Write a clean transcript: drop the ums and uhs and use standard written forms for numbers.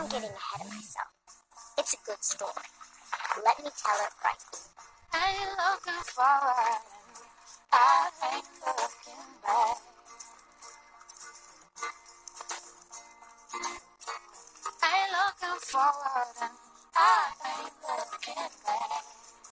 I'm getting ahead of myself. It's a good story. Let me tell it right. I ain't looking forward, I ain't looking back. I ain't looking forward, and I ain't looking back.